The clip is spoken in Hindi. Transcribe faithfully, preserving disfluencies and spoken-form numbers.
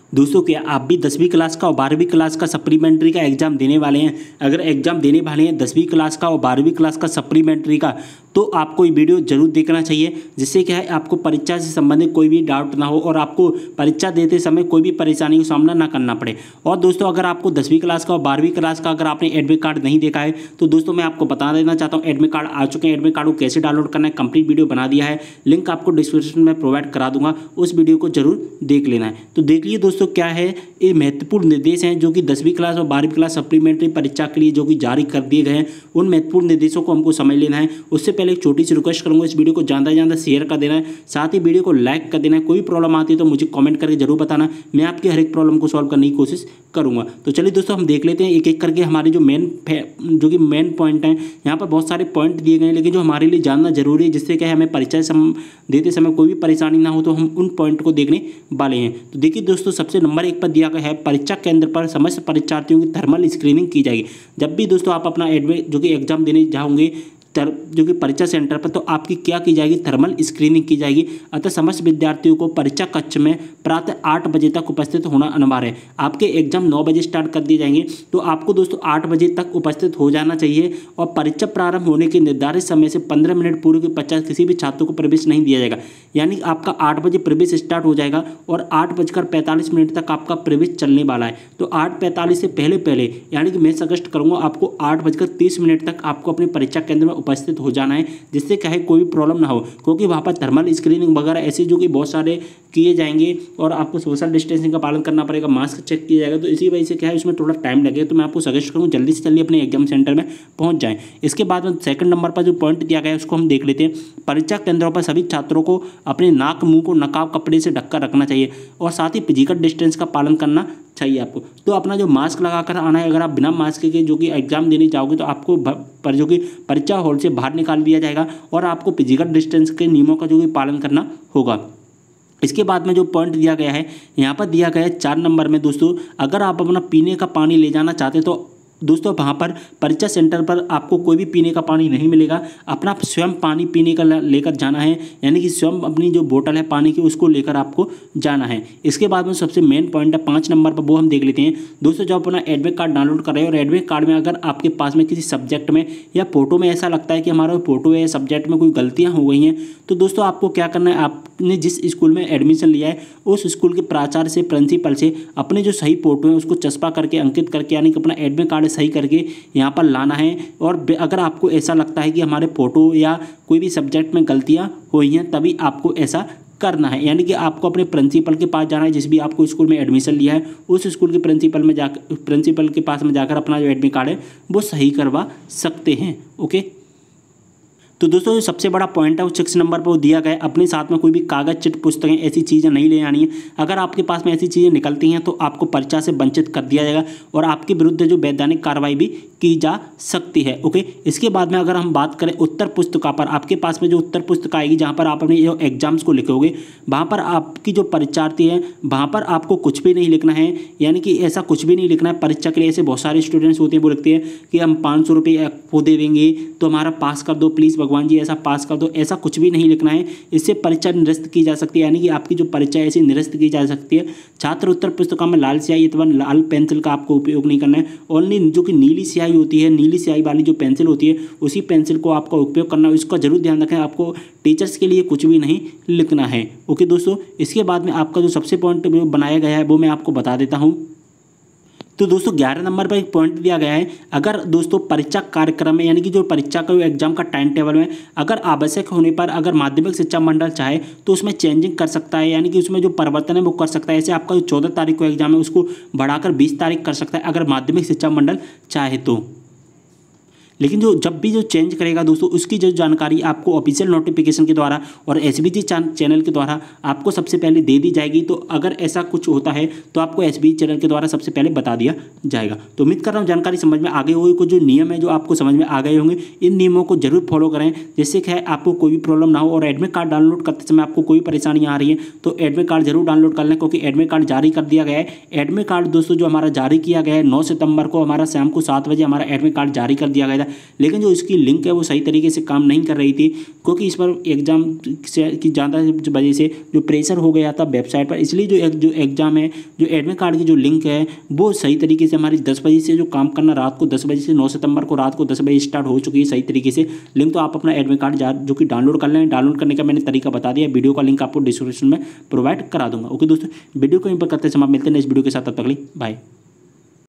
दोस्तों क्या आप भी दसवीं क्लास का और बारहवीं क्लास का सप्लीमेंट्री का एग्जाम देने वाले हैं? अगर एग्जाम देने वाले हैं दसवीं क्लास का और बारहवीं क्लास का सप्लीमेंट्री का, तो आपको ये वीडियो जरूर देखना चाहिए, जिससे क्या है आपको परीक्षा से संबंधित कोई भी डाउट ना हो और आपको परीक्षा देते समय कोई भी परेशानी का सामना ना करना पड़े। और दोस्तों अगर आपको दसवीं क्लास का और बारहवीं क्लास का अगर आपने एडमिट कार्ड नहीं देखा है तो दोस्तों मैं आपको बता देना चाहता हूँ एडमिट कार्ड आ चुके हैं। एडमिट कार्ड को कैसे डाउनलोड करना है कंप्लीट वीडियो बना दिया है, लिंक आपको डिस्क्रिप्शन में प्रोवाइड करा दूंगा, उस वीडियो को जरूर देख लेना है। तो देख लीजिए दोस्तों क्या है, ये महत्वपूर्ण निर्देश हैं जो कि दसवीं क्लास और बारहवीं क्लास सप्लीमेंट्री परीक्षा के लिए जो कि जारी कर दिए गए हैं, उन महत्वपूर्ण निर्देशों को हमको समझ लेना है। उससे पहले एक छोटी सी रिक्वेस्ट करूंगा, इस वीडियो को ज़्यादा से ज़्यादा शेयर कर देना है, साथ ही वीडियो को लाइक कर देना है। कोई प्रॉब्लम आती है तो मुझे कमेंट करके जरूर बताना, मैं आपकी हर एक प्रॉब्लम को सॉल्व करने की कोशिश करूंगा। तो चलिए दोस्तों हम देख लेते हैं एक एक करके हमारे जो मेन जो कि मेन पॉइंट हैं। यहाँ पर बहुत सारे पॉइंट दिए गए हैं, लेकिन जो हमारे लिए जानना जरूरी है, जिससे क्या है हमें परीक्षा सम देते समय कोई भी परेशानी ना हो, तो हम उन पॉइंट को देखने वाले हैं। तो देखिए दोस्तों सबसे नंबर एक पर दिया गया है, परीक्षा केंद्र पर समस्त परीक्षार्थियों की थर्मल स्क्रीनिंग की जाएगी। जब भी दोस्तों आप अपना एडमिट जो कि एग्जाम देने जाओगे जो कि परीक्षा सेंटर पर, तो आपकी क्या की जाएगी, थर्मल स्क्रीनिंग की जाएगी। अतः समस्त विद्यार्थियों को परीक्षा कक्ष में प्रातः आठ बजे तक उपस्थित होना अनिवार्य है। आपके एग्जाम नौ बजे स्टार्ट कर दिए जाएंगे, तो आपको दोस्तों आठ बजे तक उपस्थित हो जाना चाहिए। और परीक्षा प्रारंभ होने के निर्धारित समय से पंद्रह मिनट पूर्व के पश्चात किसी भी छात्र को प्रवेश नहीं दिया जाएगा। यानी आपका आठ बजे प्रवेश स्टार्ट हो जाएगा और आठ बजकर पैंतालीस मिनट तक आपका प्रवेश चलने वाला है। तो आठ पैंतालीस से पहले पहले यानी कि मैं सजेस्ट करूँगा आपको आठ बजकर तीस मिनट तक आपको अपने परीक्षा केंद्र में उपस्थित हो जाना है, जिससे क्या है कोई भी प्रॉब्लम ना हो, क्योंकि वहाँ पर थर्मल स्क्रीनिंग वगैरह ऐसे जो कि बहुत सारे किए जाएंगे और आपको सोशल डिस्टेंसिंग का पालन करना पड़ेगा, मास्क चेक किया जाएगा। तो इसी वजह से क्या है उसमें थोड़ा टाइम लगेगा। तो मैं आपको सजेस्ट करूँगा जल्दी से जल्दी अपने एग्जाम सेंटर में पहुँच जाएं। इसके बाद में सेकंड नंबर पर जो पॉइंट दिया गया है उसको हम देख लेते हैं। परीक्षा केंद्रों पर सभी छात्रों को अपने नाक मुंह को नकाब कपड़े से ढककर रखना चाहिए और साथ ही फिजिकल डिस्टेंस का पालन करना चाहिए आपको। तो अपना जो मास्क लगाकर आना है, अगर आप बिना मास्क के जो कि एग्जाम देने जाओगे तो आपको पर जो कि परीक्षा हॉल से बाहर निकाल दिया जाएगा और आपको फिजिकल डिस्टेंस के नियमों का जो कि पालन करना होगा। इसके बाद में जो पॉइंट दिया गया है, यहाँ पर दिया गया है चार नंबर में दोस्तों, अगर आप अपना पीने का पानी ले जाना चाहते तो दोस्तों वहाँ पर परीक्षा सेंटर पर आपको कोई भी पीने का पानी नहीं मिलेगा। अपना स्वयं पानी पीने का लेकर जाना है, यानी कि स्वयं अपनी जो बोतल है पानी की उसको लेकर आपको जाना है। इसके बाद में सबसे मेन पॉइंट है पाँच नंबर पर, वो हम देख लेते हैं दोस्तों। जब अपना एडमिट कार्ड डाउनलोड कर रहे हैं और एडमिट कार्ड में अगर आपके पास में किसी सब्जेक्ट में या फोटो में ऐसा लगता है कि हमारा फोटो है सब्जेक्ट में कोई गलतियाँ हो गई हैं, तो दोस्तों आपको क्या करना है, आपने जिस स्कूल में एडमिशन लिया है उस स्कूल के प्राचार्य से प्रिंसिपल से अपने जो सही फोटो है उसको चस्पा करके अंकित करके, यानी कि अपना एडमिट कार्ड सही करके यहाँ पर लाना है। और अगर आपको ऐसा लगता है कि हमारे फोटो या कोई भी सब्जेक्ट में गलतियाँ हुई हैं, तभी आपको ऐसा करना है। यानी कि आपको अपने प्रिंसिपल के पास जाना है, जिस भी आपको स्कूल में एडमिशन लिया है उस स्कूल के प्रिंसिपल में जाकर प्रिंसिपल के पास में जाकर अपना जो एडमिट कार्ड है वो सही करवा सकते हैं। ओके, तो दोस्तों जो सबसे बड़ा पॉइंट है वो सिक्स नंबर पर दिया गया है, अपने साथ में कोई भी कागज चिट पुस्तकें ऐसी चीज़ें नहीं ले आनी है। अगर आपके पास में ऐसी चीज़ें निकलती हैं तो आपको परीक्षा से वंचित कर दिया जाएगा और आपके विरुद्ध जो वैधानिक कार्रवाई भी की जा सकती है। ओके, इसके बाद में अगर हम बात करें उत्तर पुस्तिका पर, आपके पास में जो उत्तर पुस्तिका आएगी जहाँ पर आप अपने जो एग्जाम्स को लिखोगे, वहाँ पर आपकी जो परीक्षार्थी है वहाँ पर आपको कुछ भी नहीं लिखना है, यानी कि ऐसा कुछ भी नहीं लिखना है। परीक्षा के लिए ऐसे बहुत सारे स्टूडेंट्स होते हैं वो लिखते हैं कि हम पाँच सौ रुपये वो दे देंगे तो हमारा पास कर दो प्लीज़ भगवान जी, ऐसा पास कर दो, ऐसा कुछ भी नहीं लिखना है। इससे परीक्षा निरस्त की जा सकती है, यानी कि आपकी जो परीक्षा ऐसी निरस्त की जा सकती है। छात्र उत्तर पुस्तिका में लाल स्याही अथवा लाल पेंसिल का आपको उपयोग नहीं करना है। ओनली जो कि नीली स्याही होती है, नीली स्याही वाली जो पेंसिल होती है उसी पेंसिल को आपका उपयोग करना है। इसका जरूर ध्यान रखें, आपको टीचर्स के लिए कुछ भी नहीं लिखना है। ओके दोस्तों, इसके बाद में आपका जो सबसे पॉइंट बनाया गया है वो मैं आपको बता देता हूँ। तो दोस्तों ग्यारह नंबर पर एक पॉइंट दिया गया है, अगर दोस्तों परीक्षा कार्यक्रम में यानी कि जो परीक्षा का एग्जाम का टाइम टेबल में अगर आवश्यक होने पर अगर माध्यमिक शिक्षा मंडल चाहे तो उसमें चेंजिंग कर सकता है, यानी कि उसमें जो परिवर्तन है वो कर सकता है। ऐसे आपका जो चौदह तारीख को एग्जाम है उसको बढ़ाकर बीस तारीख कर सकता है अगर माध्यमिक शिक्षा मंडल चाहे तो। लेकिन जो जब भी जो चेंज करेगा दोस्तों उसकी जो जानकारी आपको ऑफिशियल नोटिफिकेशन के द्वारा और एसबीजी चैनल के द्वारा आपको सबसे पहले दे दी जाएगी। तो अगर ऐसा कुछ होता है तो आपको एसबीजी चैनल के द्वारा सबसे पहले बता दिया जाएगा। तो उम्मीद कर रहा हूँ जानकारी समझ में आ गई होगी, कुछ जो नियम है जो आपको समझ में आ गए होंगे, इन नियमों को जरूर फॉलो करें, जिससे क्या है आपको कोई भी प्रॉब्लम ना हो। और एडमिट कार्ड डाउनलोड करते समय आपको कोई परेशानी आ रही है तो एडमिट कार्ड जरूर डाउनलोड कर लें, क्योंकि एडमिट कार्ड जारी कर दिया गया है। एडमिट कार्ड दोस्तों जो हमारा जारी किया गया है नौ सितंबर को, हमारा शाम को सात बजे हमारा एडमिट कार्ड जारी कर दिया गया था। लेकिन जो इसकी लिंक है वो सही तरीके से काम नहीं कर रही थी, क्योंकि इस पर एग्ज़ाम से की ज़्यादा वजह से जो प्रेशर हो गया था वेबसाइट पर, इसलिए जो एक जो एग्ज़ाम है, जो एडमिट कार्ड की जो लिंक है वो सही तरीके से हमारी दस बजे से जो काम करना रात को दस बजे से नौ सितंबर को रात को दस बजे स्टार्ट हो चुकी है सही तरीके से लिंक। तो आप अपना एडमिट कार्ड जा जो कि डाउनलोड कर लें। डाउनलोड करने का मैंने तरीका बता दिया, वीडियो का लिंक आपको डिस्क्रिप्शन में प्रोवाइड करा दूंगा। ओके दोस्तों, वीडियो को यहीं पर करते समय मिलते हैं इस वीडियो के साथ, तब तक के लिए बाय।